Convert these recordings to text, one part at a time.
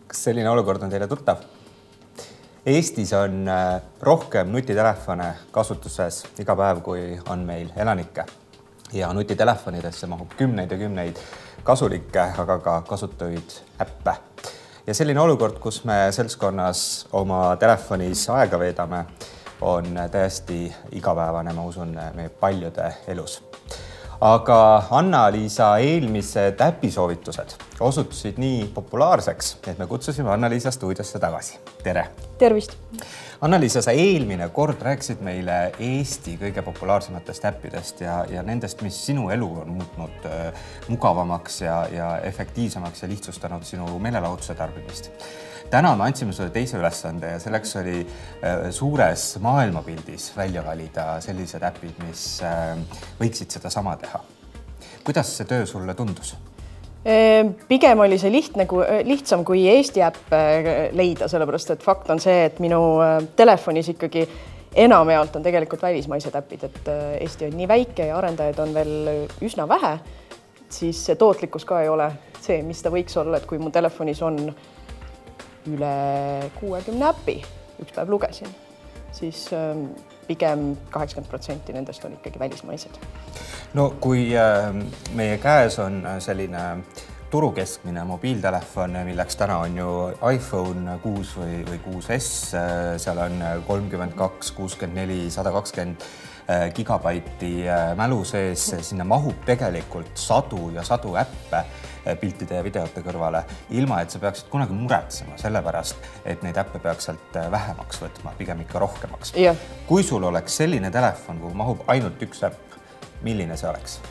Kas selline olukord on teile tuttav? Eestis on rohkem nutitelefone kasutuses iga päev, kui on meil elanikke. Ja nutitelefonidesse mahub kümneid ja kümneid kasulikke, aga ka kasutavaid äppe. Ja selline olukord, kus me seltskonnas oma telefonis aega veedame, on täiesti igapäevane, ma usun, meie paljude elus. Aga Anna-Liisa eelmised äpisoovitused osutusid nii populaarseks, et me kutsusime Anna-Liisa stuudiosse tagasi. Tere! Tervist! Anna-Liisa, sa eelmine kord rääkisid meile Eesti kõige populaarsematest äppidest ja nendest, mis sinu elu on muutnud mugavamaks ja efektiivsemaks ja lihtsustanud sinu meelelahutuse tarbimist. Täna me andsime sulle teise ülesande ja selleks oli suures maailmapildis välja valida sellised äpid, mis võiksid seda sama teha. Kuidas see töö sulle tundus? Pigem oli see lihtsam kui Eesti äpp leida, sellepärast et fakt on see, et minu telefonis ikkagi enamjaolt on tegelikult välismaised äpid, et Eesti on nii väike ja arendajaid on veel üsna vähe, siis see tootlikkus ka ei ole see, mis ta võiks olla, et kui mu telefonis on üle 60 äppi, üks päev lugesin, siis pigem 80% nendest on ikkagi välismaised. No kui meie käes on selline turukeskmine mobiiltelefon, milleks täna on ju iPhone 6 või 6S, seal on 32, 64, 120 gigabaiti mälu sees, sinna mahub tegelikult sadu ja sadu äppe piltide ja videote kõrvale, ilma et sa peaksid kunagi muretsema sellepärast, et neid äppe peaks sealt vähemaks võtma, pigem ikka rohkemaks. Ja. Kui sul oleks selline telefon, kuhu mahub ainult üks äpp, milline see oleks?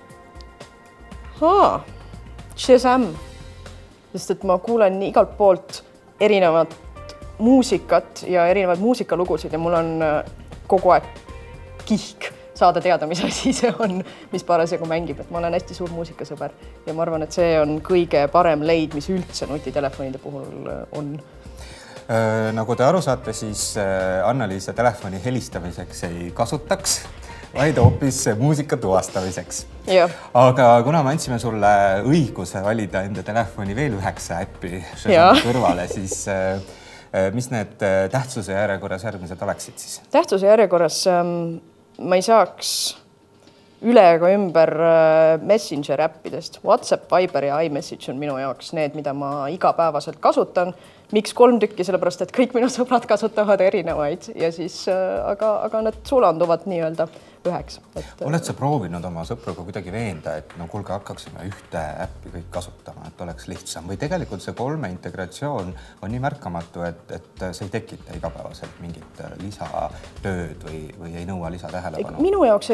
Shazam, sest et ma kuulen igalt poolt erinevat muusikat ja erinevaid muusikalugusid ja mul on kogu aeg kihk saada teada, mis asi see on, mis parasjagu mängib, et ma olen hästi suur muusikasõber ja ma arvan, et see on kõige parem leid, mis üldse nutitelefonide puhul on. Nagu te aru saate, siis Anna-Liisa telefoni helistamiseks ei kasutaks, vaid hoopis muusika tuvastamiseks. Ja. Aga kuna me andsime sulle õiguse valida enda telefoni veel 9 äppi kõrvale, siis mis need tähtsuse järjekorras järgmised oleksid siis? Tähtsuse järjekorras ma ei saaks üle ega ümber Messenger äppidest. WhatsApp, Viber ja iMessage on minu jaoks need, mida ma igapäevaselt kasutan. Miks 3 tükki? Sellepärast, et kõik minu sõbrad kasutavad erinevaid ja siis, aga need sulanduvad nii-öelda üheks. Oled sa proovinud oma sõpruga kuidagi veenda, et no kuulge, hakkaksime ühte äppi kõik kasutama, et oleks lihtsam või tegelikult see 3 integratsioon on nii märkamatu, et see ei tekita igapäevaselt mingit lisatööd või ei nõua lisatähelepanu? Minu jaoks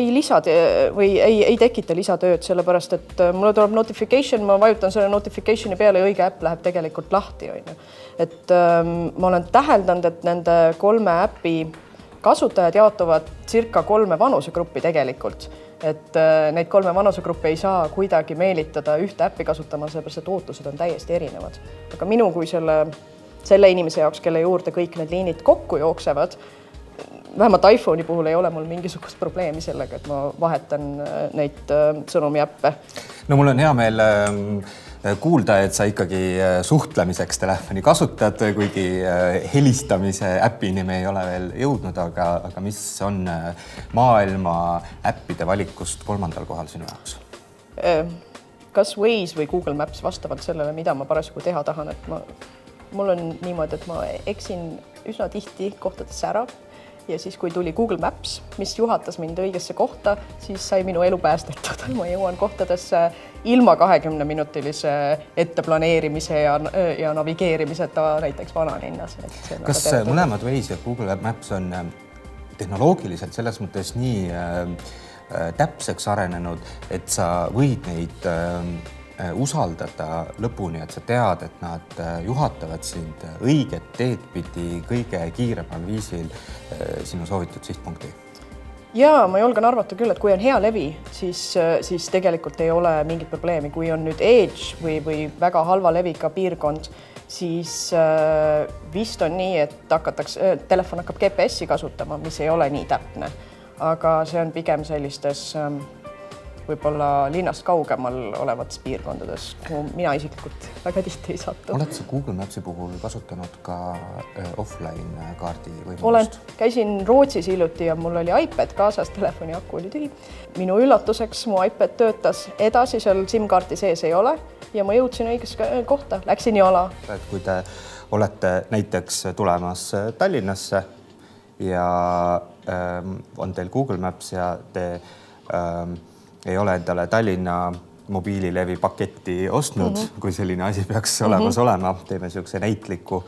ei tekita lisatööd, sellepärast, et mulle tuleb notification, ma vajutan selle notificationi peale ja õige äpp läheb tegelikult lahti. Et ma olen täheldanud, et nende 3 äppi kasutajad jaotuvad circa 3 vanusegruppi tegelikult. Et neid 3 vanusegruppi ei saa kuidagi meelitada ühte äppi kasutama, sellepärast et ootused on täiesti erinevad. Aga minu kui selle inimese jaoks, kelle juurde kõik need liinid kokku jooksevad, vähemalt iPhone'i puhul ei ole mul mingisugust probleemi sellega, et ma vahetan neid sõnumi äppe. No mul on hea meel kuulda, et sa ikkagi suhtlemiseks telefoni kasutad, kuigi helistamise äpini me ei ole veel jõudnud, aga mis on maailma äppide valikust 3. kohal sinu jaoks? Kas Waze või Google Maps vastavalt sellele, mida ma parasjagu teha tahan, et mul on niimoodi, et ma eksin üsna tihti kohtades ära. Ja siis, kui tuli Google Maps, mis juhatas mind õigesse kohta, siis sai minu elu päästetud. Ma jõuan kohtadesse ilma 20-minutilise etteplaneerimise ja navigeerimiseta näiteks vanalinnas. Kas mõlemad Waze ja Google Maps on tehnoloogiliselt selles mõttes nii täpseks arenenud, et sa võid neid usaldada lõpuni, et sa tead, et nad juhatavad sind õiget teed pidi kõige kiiremal viisil sinu soovitud sihtpunkti? Jaa, ma julgen arvata küll, et kui on hea levi, siis tegelikult ei ole mingit probleemi. Kui on nüüd edge või väga halva leviga piirkond, siis vist on nii, et telefon hakkab GPS-i kasutama, mis ei ole nii täpne. Aga see on pigem sellistes võib-olla linnast kaugemal olevates piirkondades, kuhu mina isiklikult väga tihti ei satu. Oled sa Google Mapsi puhul kasutanud ka offline kaardi võimalust? Olen. Käisin Rootsis hiljuti ja mul oli iPad kaasas, telefoni aku oli tühi. Minu üllatuseks mu iPad töötas edasi, seal SIM-kaarti sees ei ole ja ma jõudsin õigesse kohta, läksin jala. Kui te olete näiteks tulemas Tallinnasse ja on teil Google Maps ja te ei ole endale Tallinna mobiililevi paketti ostnud, kui selline asi peaks olemas olema, teeme niisuguse näitliku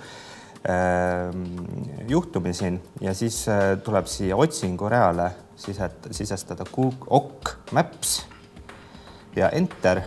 juhtumi siin ja siis tuleb siia otsingu reale sisestada OK Maps ja Enter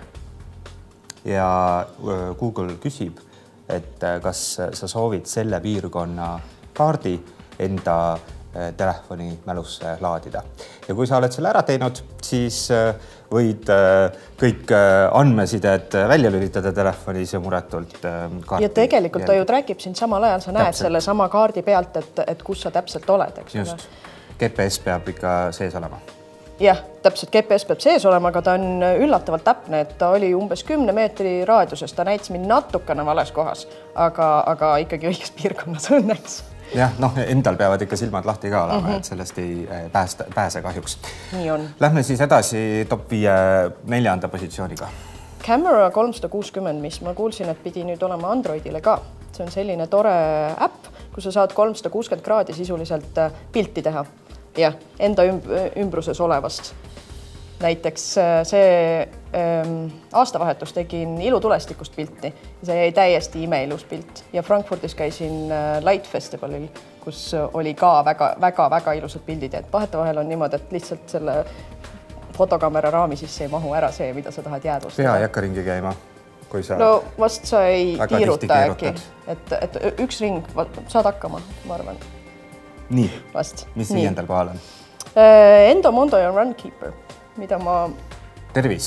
ja Google küsib, et kas sa soovid selle piirkonna kaardi enda telefoni mälusse laadida. Ja kui sa oled selle ära teinud, siis võid kõik andmesided välja lülitada telefonis ja muretult kaarti. Ja tegelikult ta ju trackib sind samal ajal, sa näed selle sama kaardi pealt, et kus sa täpselt oled, eks. Just. GPS peab ikka sees olema. Jah, täpselt GPS peab sees olema, aga ta on üllatavalt täpne, et ta oli umbes 10 meetri raadiuses, ta näitas mind natukene vales kohas, aga ikkagi õiges piirkonnas õnneks. Jah, endal peavad ikka silmad lahti ka olema, et sellest ei pääse kahjuks. Nii on. Lähme siis edasi top 5 4. positsiooniga. Camera 360, mis ma kuulsin, et pidi nüüd olema Androidile ka. See on selline tore äpp, kus sa saad 360 kraadi sisuliselt pilti teha. Ja, enda ümbruses olevast. Näiteks see aastavahetus tegin ilutulestikust pilti ja see jäi täiesti imeilus pilt ja Frankfurdis käisin Light Festivalil, kus oli ka väga ilusad pildid, et vahetevahel on niimoodi, et lihtsalt selle fotokaamera raami sisse ei mahu ära see, mida sa tahad jäädvustada. Pea ei hakka ringi käima, kui sa... No vast sa ei kiiruta äkki, et üks ring saad hakkama, ma arvan. Nii, vast. Mis 5. kohal on? Endomondo ja Runkeeper. Mida ma... Tervis.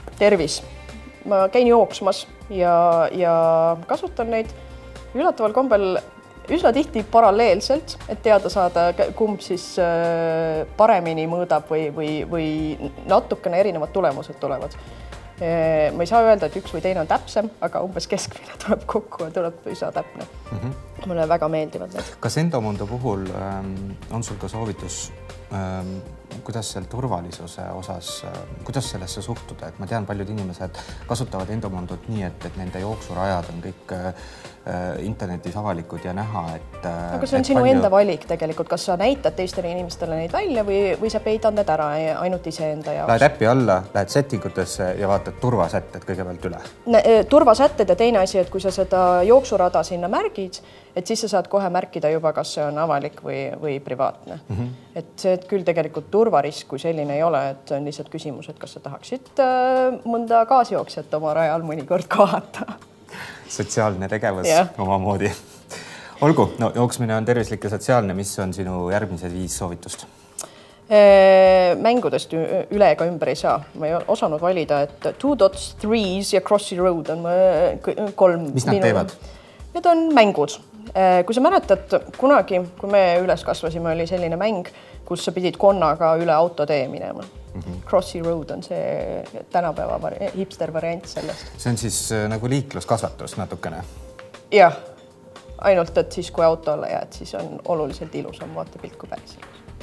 Ma käin jooksmas ja kasutan neid üllataval kombel üsna tihti paralleelselt, et teada saada, kumb siis paremini mõõdab või natukene erinevad tulemused tulevad. Ma ei saa öelda, et üks või teine on täpsem, aga umbes keskmine tuleb kokku ja tuleb üsna täpne. Mulle väga meeldivad need. Kas Endomondo puhul on sul ka soovitus, kuidas seal turvalisuse osas, kuidas sellesse suhtuda, et ma tean, paljud inimesed kasutavad Endomondot nii, et nende jooksurajad on kõik internetis avalikud ja näha, et... Aga see on sinu enda valik tegelikult, kas sa näitad teistele inimestele neid välja või sa peidad need ära ainult ise enda jaoks? Lähed äppi alla, lähed settingutesse ja vaatad turvasätted kõigepealt üle. Turvasätted ja teine asi, et kui sa seda jooksurada sinna märgid, et siis sa saad kohe märkida juba, kas see on avalik või privaatne. Et see küll tegelikult turvarisk kui selline ei ole, et on lihtsalt küsimus, et kas sa tahaksid mõnda kaasjooksjat oma rajal mõnikord kohata. Sotsiaalne tegevus omamoodi. Olgu, jooksmine on tervislik ja sotsiaalne. Mis on sinu järgmised 5 soovitust? Mängudest üle ega ümber ei saa. Ma ei osanud valida, et 2 Dots, 3s ja Crossy Road on 3. Mis nad teevad? Need on mängud. Kui sa mäletad, kunagi, kui me üles kasvasime, oli selline mäng, kus sa pidid konnaga üle autotee minema. Crossy Road on see tänapäeva hipster variant sellest. See on siis nagu liikluskasvatus natukene? Jah, ainult, et siis kui auto alla jääd, siis on oluliselt ilusam vaatepilt kui päris.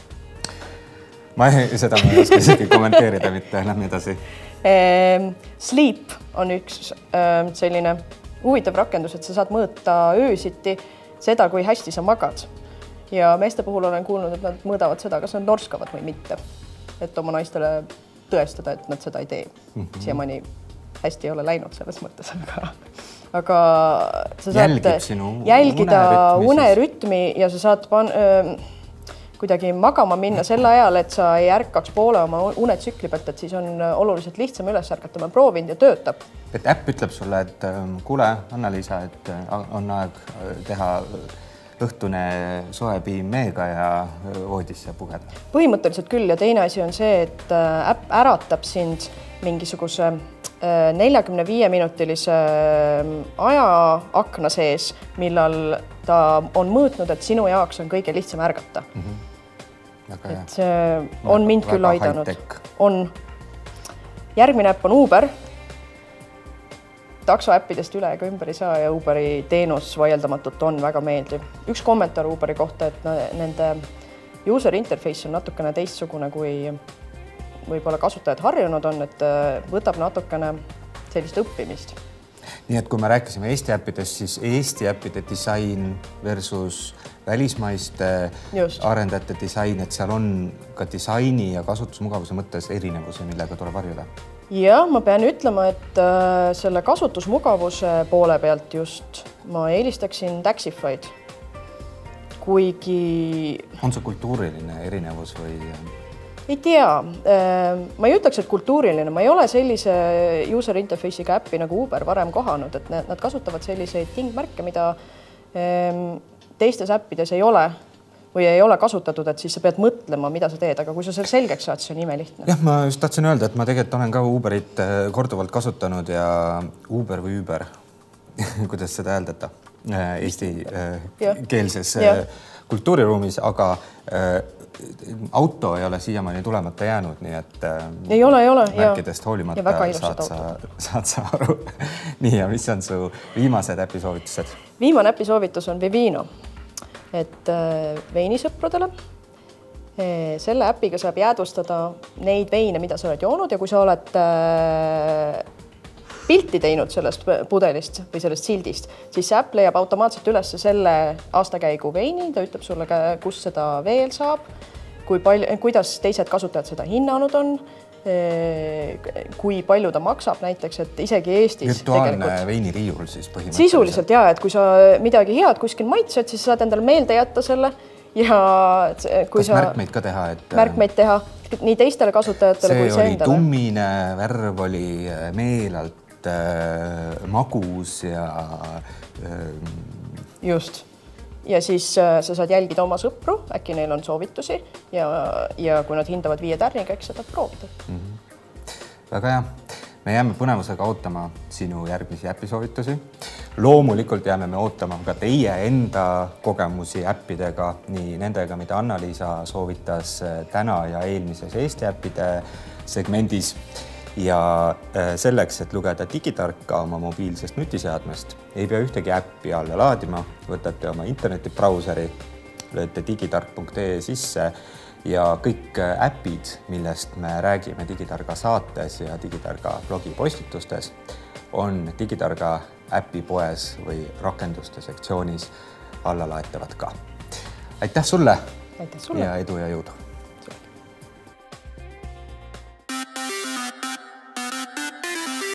Seda ma ei oska isegi kommenteerida mitte, lähme edasi. Sleep on üks selline huvitav rakendus, et sa saad mõõta öösiti seda, kui hästi sa magad. Ja meeste puhul olen kuulnud, et nad mõõdavad seda, kas nad norskavad või mitte. Et oma naistele tõestada, et nad seda ei tee. Siiamaani hästi ei ole läinud selles mõttes, aga sa saad jälgida unerütmi ja sa saad kuidagi magama minna selle ajal, et sa ei ärkaks poole oma unetsükli pealt, et siis on oluliselt lihtsam üles ärgata. Ma proovin ja töötab. Et äpp ütleb sulle, et kuule, Anna-Liisa, et on aeg teha õhtune soe piim meega ja voodisse pugeda. Põhimõtteliselt küll ja teine asi on see, et äpp äratab sind mingisuguse 45-minutilise ajaakna sees, millal ta on mõõtnud, et sinu jaoks on kõige lihtsam ärgata. Et see on mind küll aidanud. On. Järgmine äpp on Uber. Taksoäppidest üle ega ümber ei saa ja Uberi teenus vaieldamatult on väga meeldiv. Üks kommentaar Uberi kohta, et nende user interface on natukene teistsugune, kui võib-olla kasutajad harjunud on, et võtab natukene sellist õppimist. Nii et kui me rääkisime Eesti äppidest, siis Eesti äppide disain versus välismaiste arendajate disain, et seal on ka disaini ja kasutusmugavuse mõttes erinevuse, millega tuleb harjuda. Ja ma pean ütlema, et selle kasutusmugavuse poole pealt just ma eelistaksin Taxify'd, kuigi... On see kultuuriline erinevus või... Ei tea. Ma ei ütleks, et kultuuriline. Ma ei ole sellise user interface'iga äppi nagu Uber varem kohanud, et nad kasutavad selliseid tingmärke, mida teistes äppides ei ole või ei ole kasutatud, et siis sa pead mõtlema, mida sa teed, aga kui sa selle selgeks saad, siis on imelihtne. Jah, ma just tahtsin öelda, et ma tegelikult olen ka Uberit korduvalt kasutanud ja Uber või Uber, kuidas seda hääldada eesti keelses kultuuriruumis, aga auto ei ole siiamaani tulemata jäänud, nii et ei ole. märkidest hoolimata saad sa aru. Nii, ja mis on su viimased äpisoovitused? Viimane äpisoovitus on Vivino, et veinisõpradele. Selle äpiga saab jäädvustada neid veine, mida sa oled joonud ja kui sa oled pilti teinud sellest pudelist või sellest sildist, siis see äpp leiab automaatselt üles selle aastakäigu veini, ta ütleb sulle, kus seda veel saab, kuidas teised kasutajad seda hinnanud on, kui palju ta maksab näiteks, et isegi Eestis virtuaalne veiniriiul siis põhimõtteliselt. Sisuliselt et kui sa midagi head kuskil maitsed, siis saad endale meelde jätta selle ja kui sa märkmeid ka teha, et märkmeid teha nii teistele kasutajatele kui see endale. See oli tummine, värv oli meelalt magus ja just. Ja siis sa saad jälgida oma sõpru, äkki neil on soovitusi ja kui nad hindavad 5 tärniga, eks seda proovida. Väga hea. Me jääme põnevusega ootama sinu järgmisi äpisoovitusi. Loomulikult jääme me ootama ka teie enda kogemusi äppidega, nii nendega, mida Anna-Liisa soovitas täna ja eelmises Eesti äppide segmendis. Ja selleks, et lugeda digitarka oma mobiilsest nutiseadmest, ei pea ühtegi äppi alla laadima, võtate oma internetibrauseri, lööte digitark.ee sisse ja kõik äpid, millest me räägime Digitarga saates ja Digitarga blogi postitustes, on Digitarga äpipoes või rakenduste sektsioonis allalaetavad ka. Aitäh sulle! Aitäh sulle! Ja edu ja jõudu!